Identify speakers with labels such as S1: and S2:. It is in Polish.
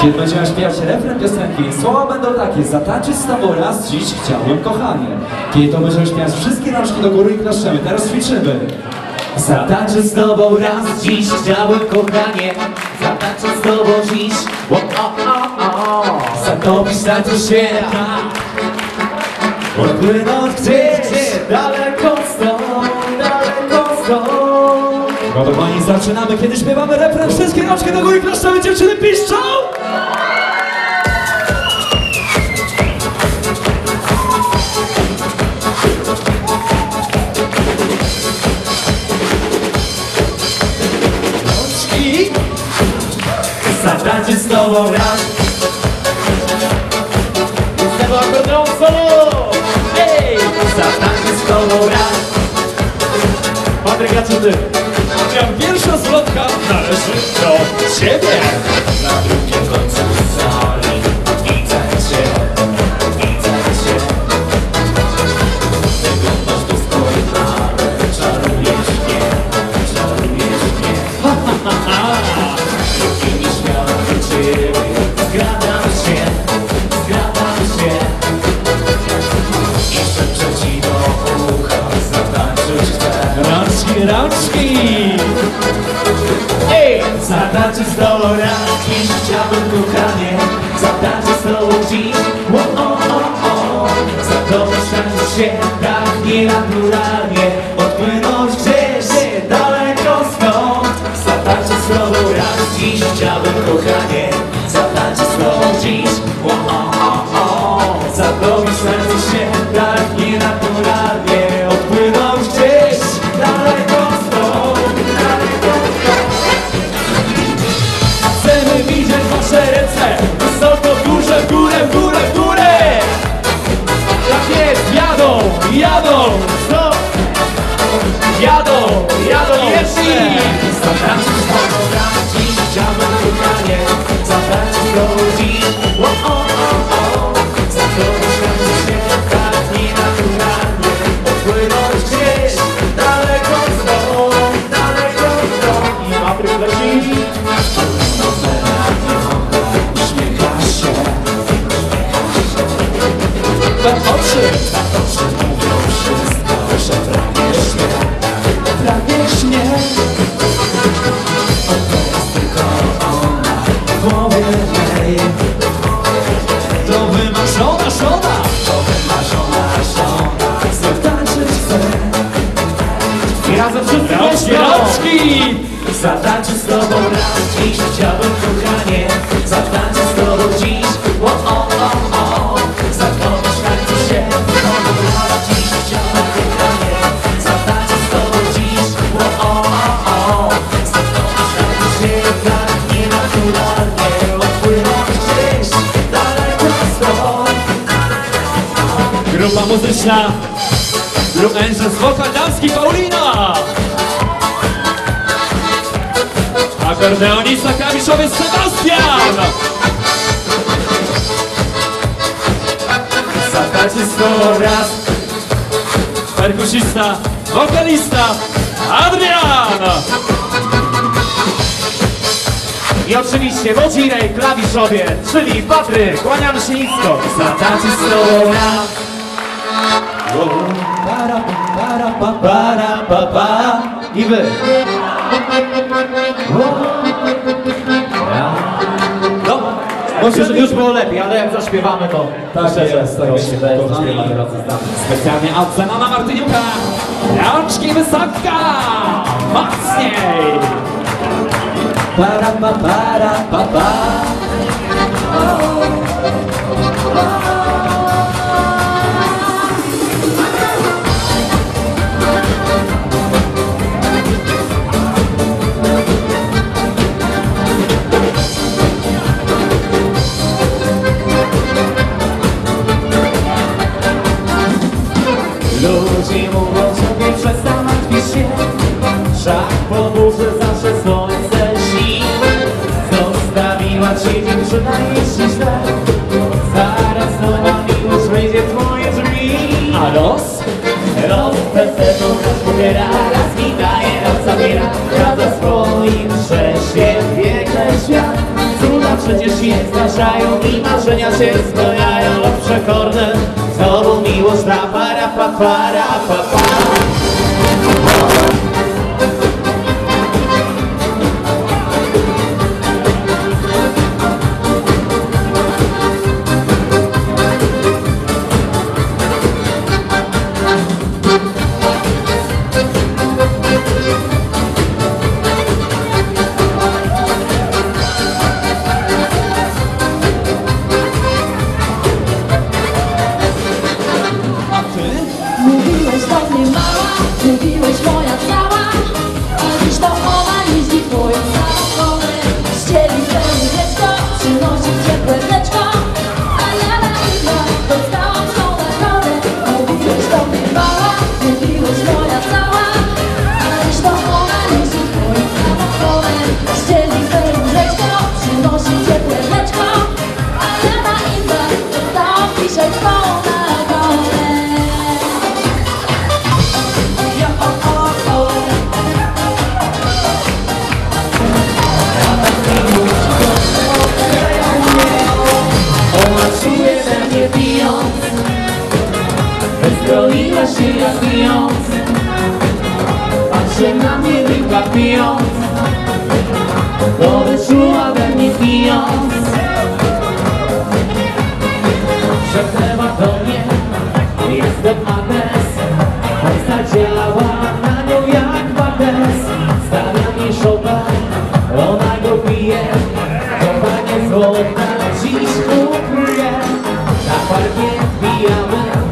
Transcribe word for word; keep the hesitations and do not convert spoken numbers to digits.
S1: Kiedy będziemy śpiewać refren piosenki, słowa będą takie: zatańczyć z tobą raz dziś chciałbym, kochanie. Kiedy to będziemy śpiewać wszystkie rączki do góry i klaszczemy. Teraz ćwiczymy.
S2: Zatańczyć z tobą raz dziś chciałbym, kochanie. Zatańczyć z tobą dziś, o, o, o, o. Zatopić tańcu się, odpłynąć gdzieś daleko stąd, daleko stąd.
S1: Gotowani, zaczynamy. Kiedy śpiewamy refren, wszystkie rączki do góry i klaszczemy. Dziewczyny piszczą!
S2: Zatańczyć z tobą raz. Z tego akordeon solo. Ej! Zatańczyć z tobą raz. Patryk, a co ty?
S1: Ja pierwsza zwrotka należy do ciebie.
S2: Na drugim końcu sali widzę cię, widzę cię. Wyglądasz doskonale, czarujesz mnie, czarujesz mnie. Ha, ha, ha, ha. Zgradam się, zgradam się i szepczę ci do ucha, zatańczyć chcę.
S1: Rączki, rączki!
S2: Ej! Zatańczyć z tobą raz dziś chciałbym, kochanie. Zatańczyć z tobą dziś, o, o, o, o. Zatopić tańczyć się tak nienaturalnie, odpłynąć gdzieś daleko stąd. Zatańczyć z tobą raz dziś chciałbym, kochanie. Zatańczyć z tobą dziś, o, o, o, o. Zatopić tańczyć się tak nienaturalnie, odpłynąć gdzieś daleko stąd, daleko stąd.
S1: Chcemy widzieć wasze ręce wysoko, w górze, w górę, w górę, w górę! Tak jest, jadą, jadą!
S2: Co?
S1: Jadą, jadą
S2: Jeszcze! Zatańczyć z tobą raz dziś chciałbym, kochanie. Zatańczyć z tobą dziś, o, o, o, o. Zatopić tańczyć się tak nienaturalnie, odpłynąć gdzieś daleko stąd, daleko stąd.
S1: I Patryk leci.
S2: Uśmiecha się,
S1: We oczy.
S2: na oczy mówią wszystko, że pragniesz mnie, pragniesz mnie. Oto jest tylko ona w głowie mej.
S1: To wymarzona żona.
S2: To wymarzona żona, zatańczyć chcę. I razem wszyscy
S1: Rączki,
S2: głośno.
S1: rączki!
S2: Zatańczyć z tobą raz dziś chciałbym, kochanie. Zatańczyć z tobą dziś, o, o, o, o. Zatopić tańcu się, znowu raz dziś chciałbym, kochanie. Zatańczyć z tobą dziś, o, o, o, o. Zatopić tańcu się tak nienaturalnie, odpłynąć gdzieś daleko stąd.
S1: Grupa muzyczna Blue Angels, wokal damski Paulina. Akordeonista klawiszowy Sebastian.
S2: Zatańczyć z tobą raz.
S1: Perkusista, wokalista Adrian.
S2: I oczywiście wodzirej klawiszowie, czyli Patryk, kłaniamy się nisko. Zatańczyć z tobą raz.
S1: Para, para, pa, para, pa, pa. I wy.
S2: No, może że już było lepiej, ale jak zaśpiewamy to...
S1: Tak
S2: szczerze,
S1: jest, tak
S2: to
S1: jest.
S2: się to zaśpiewamy razem z nami.
S1: Specjalnie ocena na Martyniuka. Rączki wysoka. Mocniej. Para, pa, para, pa, pa.
S2: Ludzie mówią sobie, przestań martwić się. Wszak po górze zawsze słońce śni. Zostawiła cię dziewczyna, jeśli źle. Zaraz nowa miłość wejdzie w twoje drzwi.
S1: A los?
S2: Los bez tego raz pobiera, raz mi daje, raz zabiera. Radza swoim prześwie, piękny świat. Cuda przecież się zdarzają i marzenia się spełniają lub przekorne. Znowu miłość, rapa, rapa, pa, rapa, pa.
S3: Mówiłeś do mnie mała, mówiłeś moja cała, a dziś to ona jeździ twoim samochodem. Ścieli pełni dziecko, przynosi ciepłe mleczko, a ja na inna dostałam tą nagrodę. Mówiłeś do mnie mała, mówiłeś moja cała, a dziś to ona jeździ twoim samochodem. Ścieli pełni dziecko, przynosi ciepłe mleczko, a ja na inna dostałam dzisiaj tą nagrodę.
S2: Wyzbroiła się jak pijąc, patrzy na mnie rybka pijąc, to wyczuła we mnie pijąc. Szepnęła do mnie, jestem magnes, choć zadziała na nią jak magnes. Stawia mi szota, ona go pije, to panie złota dziś ukryje. Na parkiet bijamy